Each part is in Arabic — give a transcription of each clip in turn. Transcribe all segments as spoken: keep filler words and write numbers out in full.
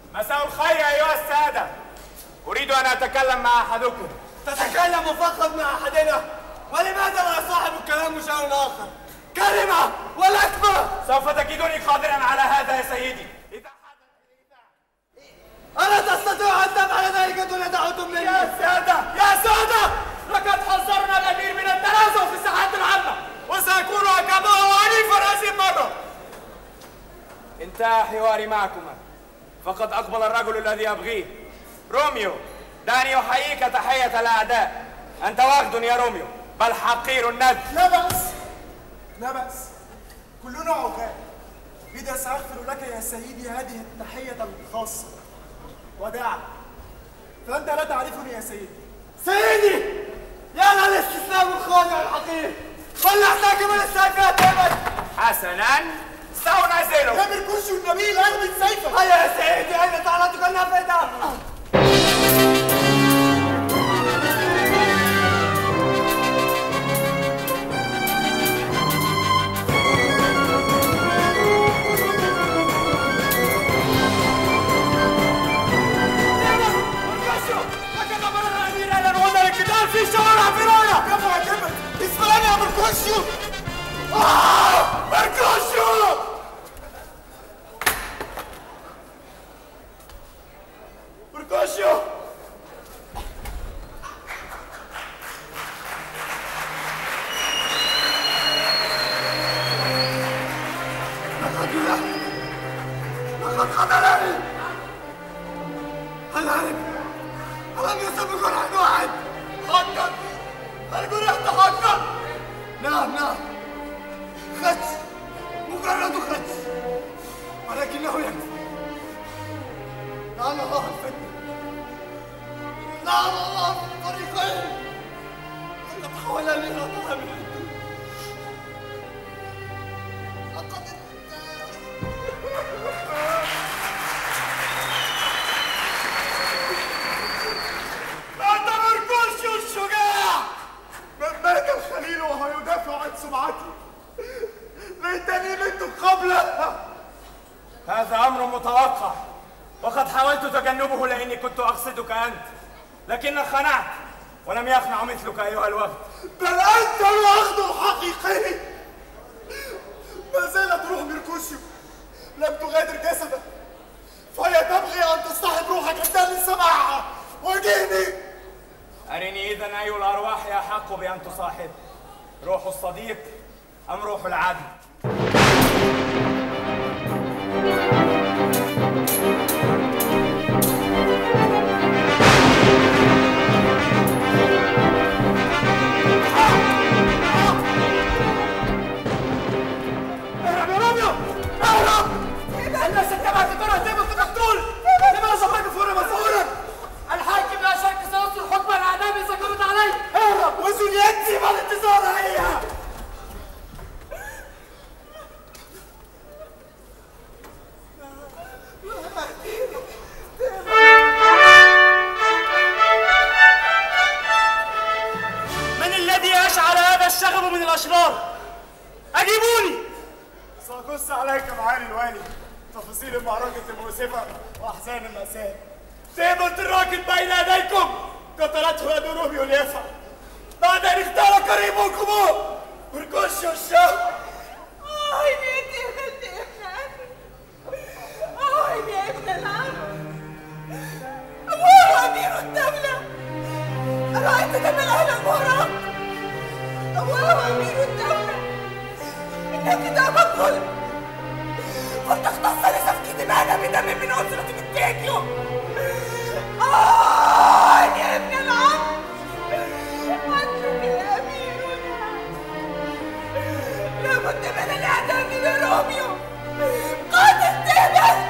مساء الخير أيها السادة. أريد أن أتكلم مع أحدكم. تتكلم فقط مع أحدنا، ولماذا لا صاحب الكلام شيء آخر؟ كلمة ولا أكبر. سوف تجدني قادرا على هذا يا سيدي. إذا حدث ألا تستطيع أن تفعل ذلك دون دعوة مني؟ يا سادة يا سادة، لقد حذرنا الأمير من التنازع في الساحات العامة، وسيكون عقابه عنيفا هذه المرة. انتهى حواري معكما، فقد أقبل الرجل الذي أبغيه. روميو، دعني أحييك تحية الأعداء. أنت واخد يا روميو، بل حقير الند. لا بأس لا بأس، كلنا عقاب. إذا سأغفر لك يا سيدي هذه التحية الخاصة وداعا، فأنت لا تعرفني يا سيدي. سيدي، يا للاستسلام الخاضع الحقير، بل نحتاج من السيفات أبدا. حسنا، سأنزله. يا مركوش النبيل أغمد سيفك. هيا يا سيدي، أين طعنتك النافذة؟ في شوارع فيرونا. كفى كفى، اسمعني يا مركوشيو. آه مركوشيو. مركوشيو. لقد لقد قتلني. هل هلك؟ ألم يسبق عن واحد؟ حقا هل جرحت حقا؟ نعم نعم، خدش، مجرد خدش، ولكنه يكفي. لعن الله الفتنة، لعن الله في الطريقين، لقد حولني إلى طعام الهدوء. لقد أنت مركوشيو الشجاع، من مات الخليل وهو يدافع عن سمعتي، ليتني مت قبله. هذا أمر متوقع، وقد حاولت تجنبه لأني كنت أقصدك أنت، لكنك خنعت، ولم يخنع مثلك أيها الوفد. بل أنت الوفد الحقيقي. ما زالت روح مركوشيو لم تغادر جسدك، فهي تبغي أن تصطحب روحك الثاني سماعها. وجيني. أرني إذن أي الأرواح أحق بأن تصاحب، روح الصديق أم روح العدل؟ اهرب يا روميو، اهرب! الناس اتبعت ترى تبقى مقتول. لماذا تقف هنا مسؤولا؟ الحاكم لا شك سيصدر حكم الإعدام إذا قبض عليه. اهرب، وجولييت سيب الانتظار عليها. من الذي أشعل هذا الشغب من الأشرار؟ أجيبوني. سأقص عليك معالي الوالي تفاصيل المعركة المؤسفة وأحزان المأساة. ثابت الراكب بين يديكم، قتلته يد روميو اليافع بعد أن اختار قريبكم مركوشيو الشاب. آه يا ابن ابن أخي، آه يا ابن العم، أبوه أمير الدولة، أرأيت دم الأهل المهراق؟ أبوه أمير الدولة، إن كتاب الظلم فلتختص لسفك دماءنا بدم من أسرة بالتاكيو. آه يا ابن العم، أنت يا أميرنا، لابد من الإعدام لروميو قاتل تهدد.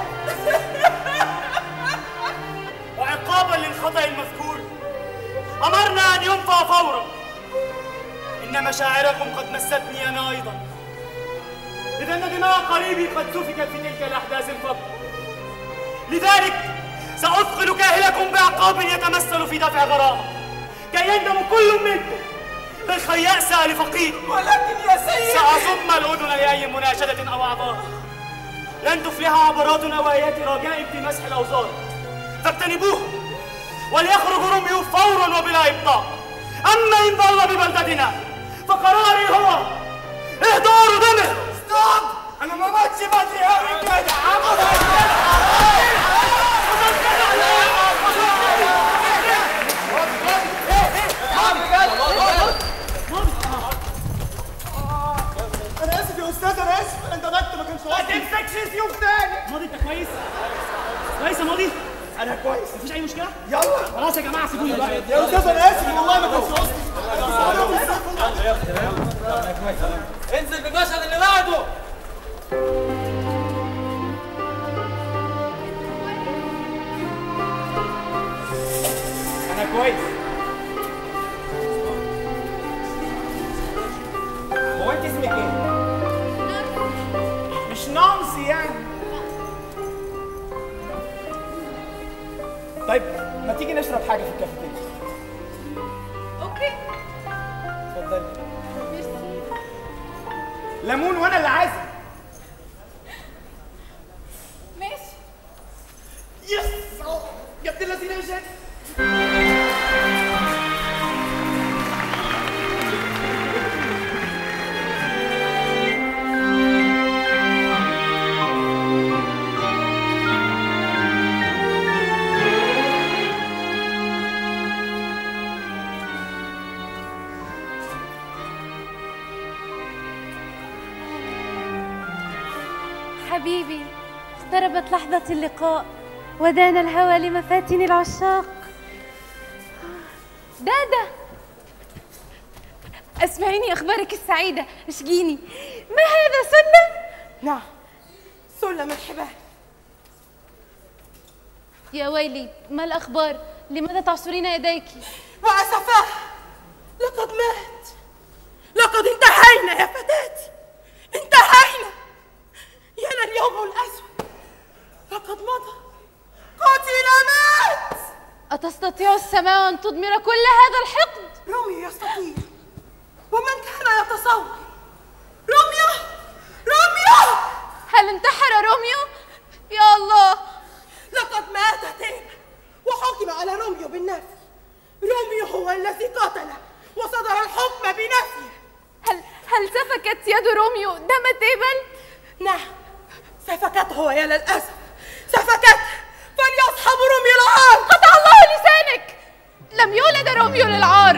وعقابا للخطأ المذكور أمرنا أن ينفى فورا. إن مشاعركم قد مستني أنا أيضا، إذ أن دماء قريبي قد سفكت في تلك الأحداث الفضل. لذلك سأثقل كاهلكم بعقاب يتمثل في دفع غرامة، كي يندم كل منكم بالخياء سال فقيد. ولكن يا سيدي سأصم الأذن لأي مناشدة أو أعذار. لن تفلح عبرات أو آيات رجاء في مسح الأوزار، فاجتنبوه وليخرج روميو فورا وبلا إبطاء. أما إن ضل ببلدتنا فقراري هو إهدار دمه. ستوب! أنا ما ماتش بدري أوي كده. أنا آسف يا أستاذ، أنا آسف، أنت ضغطت ما كانش ما قصدي. تمسكش سيوف تاني. ماضي أنت كويس؟ كويس يا ماضي؟ أنا كويس. مفيش أي مشكلة؟ يلا خلاص يا جماعة سيبوني بقى. يا أستاذ أنا آسف والله ما كانش قصدي. انزل بالمشهد اللي بعده. أنا كويس. هو أنت اسمك إيه؟ مش نانسي يعني. طيب ما تيجي نشرب حاجة في الكافيتيريا. اوكي. اتفضلي. ميرسي. ليمون وأنا اللي عازم. ماشي. يس! يا ابن الذين يا شيخ. حبيبي، اقتربت لحظة اللقاء ودان الهوى لمفاتن العشاق. دادا، اسمعيني أخبارك السعيدة، اشجيني. ما هذا سلم؟ نعم، سلم الحبال. يا ويلي، ما الأخبار؟ لماذا تعصرين يديك؟ وأسفاه، لقد مات. لقد انتهينا يا فتاتي، انتهينا. يا لليوم الأسود، لقد مضى. قتل مات. أتستطيع السماء أن تضمر كل هذا الحقد؟ روميو يستطيع، ومن كان يتصور. روميو، روميو! هل انتحر روميو؟ يا الله، لقد مات تيما، وحكم على روميو بالنفي. روميو هو الذي قتله، وصدر الحكم بنفيه. هل هل سفكت يد روميو دم تيبل؟ نعم، سفكته يا للأسف، سفكته. فليصحب روميو العار. قطع الله لسانك، لم يولد روميو للعار.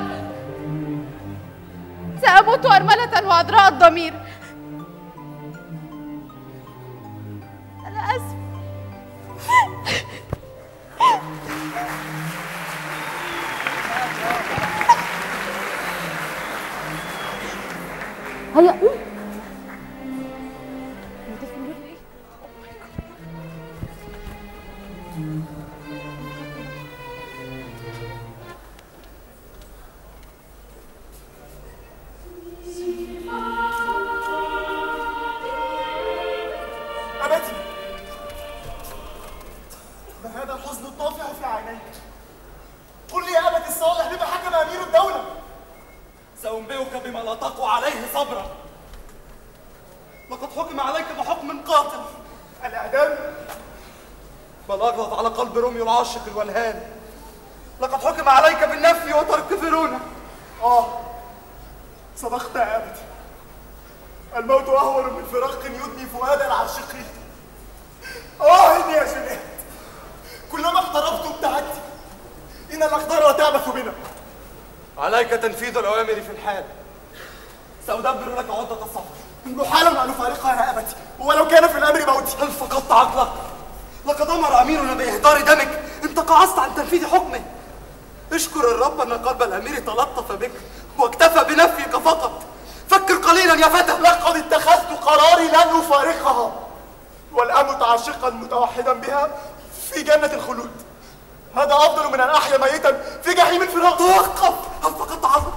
سأموت أرملة وعذراء الضمير. أنا آسف. هيا قوم. أبتي، ما هذا الحزن الطافح في عينيك؟ قل لي يا أبت الصالح، لما حكم أمير الدولة؟ سأنبئك بما لا تقوى عليه صبرا. لقد حكم عليك بحكم قاتل، الإعدام؟ بل أغلظ على قلب روميو العاشق الولهان. لقد حكم عليك بالنفي وترك فيرونا. آه، صدقت يا أبتي. الموت أهون من فراق يدني فؤاد العاشقين. آه يا جوليت، كلما اقتربت ابتعدت. إن الأقدار تعبث بنا. عليك تنفيذ الأوامر في الحال. سأدبر لك عدة السفر. محالا أن نفارقها يا أبتي، ولو كان في الأمر موتي. هل فقدت عقلك؟ لقد أمر أميرنا بإهدار دمك إن تقاعست عن تنفيذ حكمه. اشكر الرب أن قلب الأمير تلطف بك واكتفى بنفيك فقط. فكر قليلا يا فتى. لقد اتخذت قراري لن أفارقها، والآن متعشقا متوحدا بها في جنة الخلود. هذا أفضل من أن أحيا ميتا في جحيم الفراق. توقف. هل فقدت عقلك؟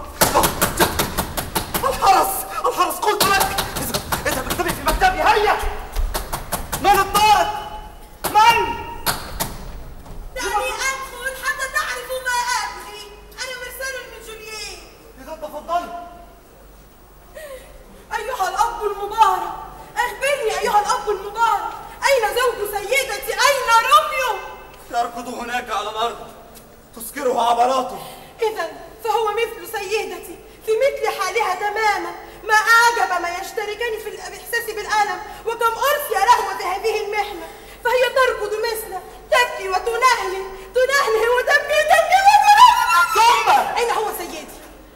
الحرس، الحرس قلت لك. اذهب، اذهب اكتبي في مكتبي. هيا. من الطارق؟ من؟ دعني أدخل حتى تعرفوا ما أبغي. أنا مرسال من جولييت. إذا تفضلي. أيها الأب المبارك، أخبرني أيها الأب المبارك، تركض هناك على الأرض تسكرها عبراته. إذا فهو مثل سيدتي في مثل حالها تماما، ما أعجب ما يشتركان في الإحساس بالألم، وكم أرسي له في هذه المحنة، فهي تركض مثله، تبكي وتنهله، تنهله وتبكي تبكي وتنهله. ثم أين هو سيدي؟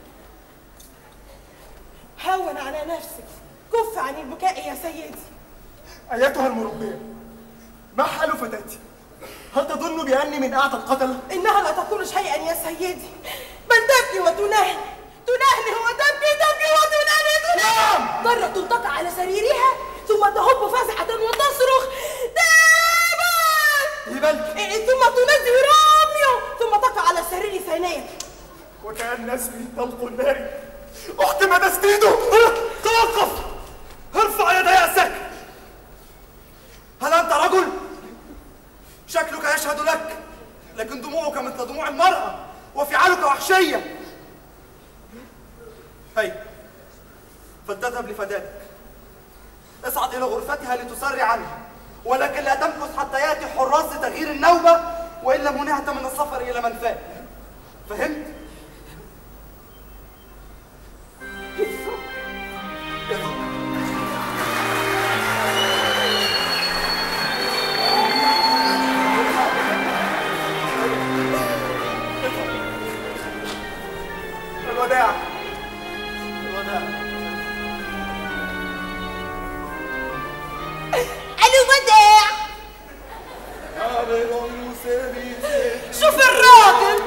هون على نفسك، كف عن البكاء يا سيدي. أيتها المربية، ما حال فتاتي؟ هل تظن بأني من أعتى القتلة؟ إنها لا تقول شيئا يا سيدي، بل تبكي وتنهل، تنهل وتبكي تبكي وتنهل. نعم. ضرة تقع على سريرها ثم تهب فزعة وتصرخ ديبل ديبل، ثم تنزه روميو، ثم تقع على السرير ثانية وكأن اسمي طلق النار. أخت مدستيدو، توقف، ارفع يدي أسك. هل أنت رجل؟ شكلك يشهد لك، لكن دموعك مثل دموع المرأة وفعالك وحشية. هيا فلتذهب لفتاتك، اصعد إلى غرفتها لتسرع عنها، ولكن لا تمكث حتى يأتي حراس لتغيير النوبة، وإلا منعت من السفر إلى منفاه. فهمت؟ الوداع. الوداع. الوداع. شوف الراجل.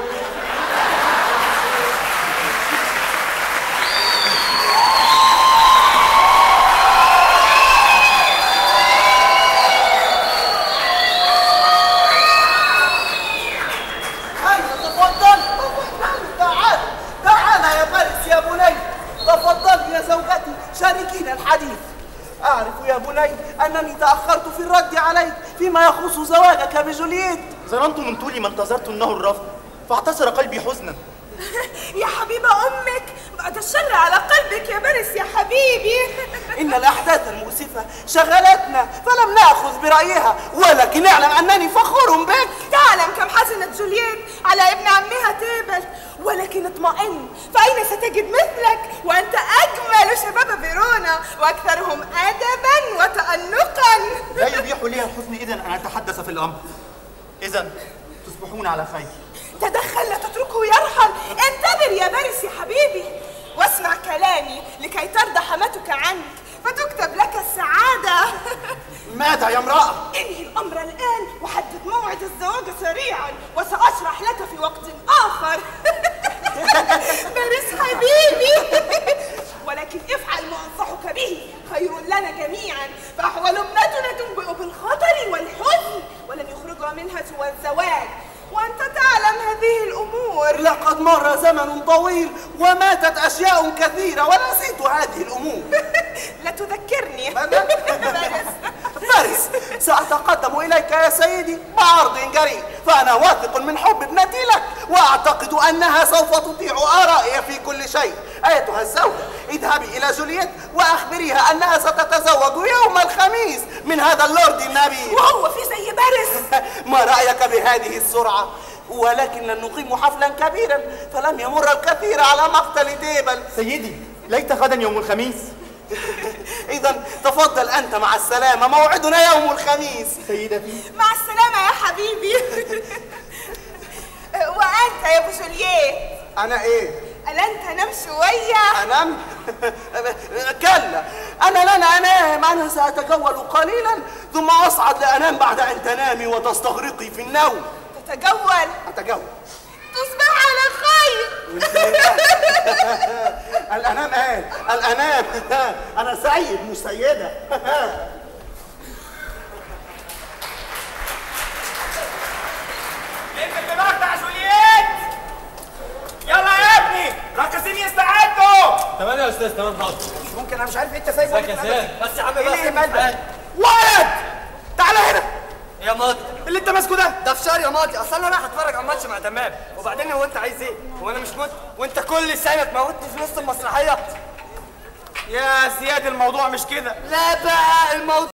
شاركينا الحديث. أعرف يا بني أنني تأخرت في الرد عليك فيما يخص زواجك بجولييت. ظننت من طول ما انتظرت أنه الرفض، فاعتصر قلبي حزنا. يا حبيبة أمك، بعد الشر على قلبك يا باريس يا حبيبي. إن الأحداث المؤسفة شغلتنا فلم نأخذ برأيها، ولكن اعلم أنني فخور بك. تعلم كم حزنت جولييت على ابن عمها تيبل، ولكن اطمئن، فأين ستجد مثلك وأنت أجمل شباب فيرونا وأكثرهم أدبا وتأنقا. لا يبيح لي الحزن إذن أن أتحدث في الأمر. إذن تصبحون على خير. تدخل لا تتركه يرحل. انتظر يا باريس يا حبيبي واسمع كلامي لكي ترضى حماتك عنك فتكتب لك السعادة. ماذا يا امرأة؟ انهي الأمر الآن وحدد موعد الزواج سريعا، وسأشرح لك في وقت آخر. باريس حبيبي. ولكن افعل ما أنصحك به، خير لنا جميعا، فأحوال ابنتنا تنبئ بالخطر والحزن، ولن يخرجها منها سوى الزواج، وأنت تعلم هذه الأمور. لقد مر زمن طويل وماتت أشياء كثيرة ونسيت هذه الأمور. لا تذكرني. باريس باريس، سأتقدم إليك يا سيدي بعرض جريء، فأنا واثق من حب ابنتي لك، وأعتقد أنها سوف تطيع آرائي في كل شيء. أيتها الزوجة، اذهبي إلى جولييت وأخبريها أنها ستتزوج يوم الخميس من هذا اللورد النبيل. وهو في زي باريس. ما رأيك بهذه السرعة؟ ولكن لن نقيم حفلا كبيرا، فلم يمر الكثير على مقتل ديبل. سيدي، ليت غدا يوم الخميس. إذا تفضل أنت، مع السلامة، موعدنا يوم الخميس. سيدتي. مع السلامة يا حبيبي. وأنت يا أبو جولييت، أنا إيه؟ ألن تنام شوية؟ أنام؟ كلا، أنا لن أنام، أنا سأتجول قليلا ثم أصعد لأنام بعد أن تنامي وتستغرقي في النوم. تتجول؟ أتجول. تصبح على خير. الأنام إيه؟ الأنام. أنا سيد مش سيدة. انت دماغك بتاع جولييت. يلا يا ابني، راقصين يستعدوا. تمام يا استاذ، تمام حاضر. ممكن انا مش عارف انت سايبه ازيك يا سيد؟ بس يا عم بس ايه مالك؟ ولد تعالى هنا. يا ماضي اللي انت ماسكه ده ده فشار يا ماضي، اصل انا رايح اتفرج على الماتش مع تمام، وبعدين هو انت عايز ايه؟ هو انا مش موت وانت كل سنه تموتني في نص المسرحيه؟ يا زياد الموضوع مش كده. لا بقى الموضوع